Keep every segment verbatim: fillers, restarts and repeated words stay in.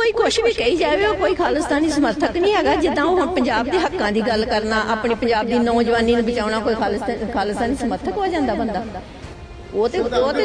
कोई कुछ भी कही जाए वो कोई खालिस्तानी समर्थक नहीं है। जिदा वो हुण पंजाब के हकों की गल करना, अपनी पंजाब की नौजवानी नूं बचाउणा, कोई खालिस्तानी खालिस्तानी समर्थक हो जाता बंदा। वो तो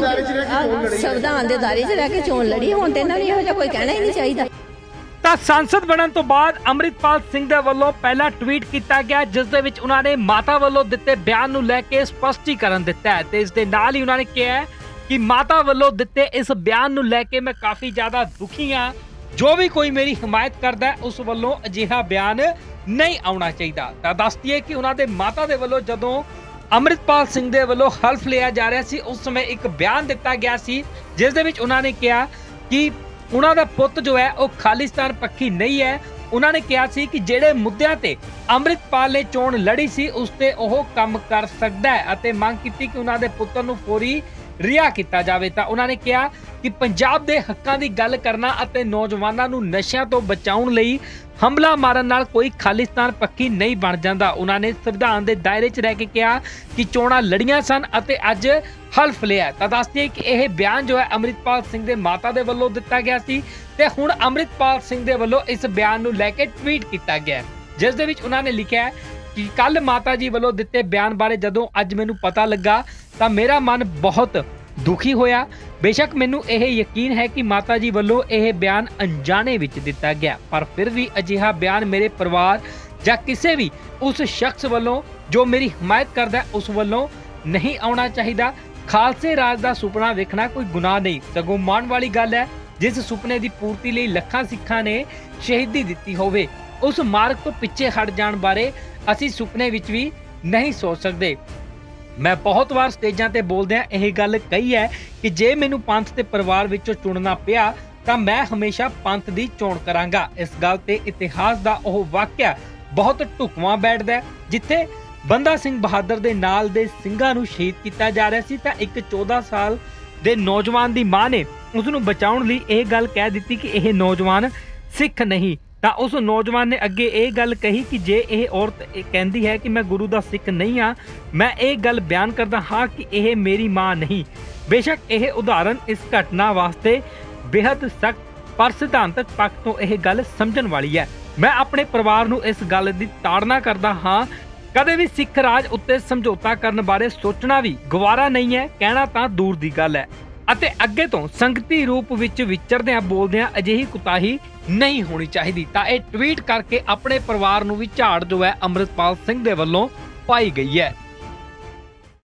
संविधान के दायरे च रह के चोण लड़ी, हुण ते इन्हां नूं इहो जिहा कोई कहना ही नहीं चाहिए। ਤਾਂ सांसद बनने तो बाद अमृतपाल सिंह दे वल्लों पहला ट्वीट किया गया जिस दे विच उन्होंने माता वल्लों दिते बयान नूं लैके स्पष्टीकरण दिता है। तो इस दे नाल ही उन्होंने कहा है कि माता वल्लों दिते इस बयान नूं लैके मैं काफ़ी ज़्यादा दुखी हाँ। जो भी कोई मेरी हिमायत करता है उस वल्लों अजिहा बयान नहीं आना चाहिए। तो दस दिए कि उन्होंने माता दे वल्लों जदों अमृतपाल सिंह दे वल्लों हल्फ लिया जा रहा सी उस समय एक बयान दिता गया सी जिस दे विच उन्होंने कहा कि उन्हों का पुत जो है वह खालिस्तान पक्षी नहीं है। उन्होंने कहा सी कि जेड़े मुद्दों ते अमृतपाल ने चोण लड़ी सी उस ते ओह काम कर सकता है अते मांग की कि उन्हों के पुत्र नूं फौरी रिहा किया जाए। तो उन्होंने कहा कि पंजाब के हकों की गल करना अते नौजवानों नूं नशियां तो बचाउण लई हमला मारन नाल कोई खालिस्तान पक्षी नहीं बन जाता। उन्होंने संविधान के दायरे च रह के कहा कि चोणां लड़ियां सन अते अज हल्फ लिया। तो दस दिए कि यह बयान जो है अमृतपाल सिंह के माता के वल्लों दिता गया सी ते हुण अमृतपाल सिंह के वल्लों इस बयान नूं लैके ट्वीट किया गया जिस दे विच उन्होंने लिखा है कि कल माता जी वल्लों दिते बयान बारे जदों अज मैनूं पता लगा तो मेरा मन बहुत दुखी होया। बेशक मैनूं यह यकीन है कि माता जी वल्लों यह बयान अनजाने विच दिता गया पर फिर भी अजिहा बयान मेरे परिवार या किसी भी उस शख्स वल्लों जो मेरी हिमायत करता है उस वल्लों नहीं आना चाहिए। खालसे राज का सुपना देखना कोई गुनाह नहीं सगों माण वाली गल है जिस सुपने की पूर्ति लई लखां सिखां ने शहीदी दिती होवे उस मार्ग तो पिछे हट जाण बारे असीं सुपने विच भी नहीं सोच सकते। मैं बहुत बार स्टेजां ते बोलदिआं यह गल कही है कि जे मैनूं पंथ ते परिवार विचों चुनना पिया तां मैं हमेशा पंथ दी चोण करांगा। इस गल ते इतिहास दा ओह वाकिया बहुत ढुकवां बैठदा है जिथे बंदा सिंह बहादुर दे नाल दे ਸਿੰਘਾਂ ਨੂੰ शहीद किया जा रहा सी तां एक चौदह साल दे नौजवान दी मां ने उस नूं बचाउण लई यह गल कह दित्ती कि यह नौजवान सिख नहीं। ਤਾਂ उस नौजवान ने अगे ये गल कही कि जे यह औरत कहती है कि मैं गुरु का सिख नहीं हाँ मैं ये गल बयान करता हाँ कि यह मेरी माँ नहीं। बेशक यह उदाहरण इस घटना वास्ते बेहद सख्त पर सिद्धांतक पक्ष तो यह गल समझण वाली है। मैं अपने परिवार नूं इस गल की ताड़ना करता हाँ कदे भी सिख राज उत्ते समझौता करने बारे सोचना भी गवारा नहीं है। कहना तां दूर दी गल है ਅਤੇ ਅੱਗੇ ਤੋਂ ਸੰਗਤੀ ਰੂਪ ਵਿੱਚ ਵਿਚਰਦਿਆਂ ਬੋਲਦਿਆਂ ਅਜਿਹੀ ਕੁਤਾਹੀ ਨਹੀਂ ਹੋਣੀ ਚਾਹੀਦੀ। ਤਾਂ ਇਹ ਟਵੀਟ ਕਰਕੇ ਆਪਣੇ ਪਰਿਵਾਰ ਨੂੰ ਵੀ ਝਾੜ ਜੋ ਹੈ ਅੰਮ੍ਰਿਤਪਾਲ ਸਿੰਘ ਦੇ ਵੱਲੋਂ ਪਾਈ ਗਈ ਹੈ।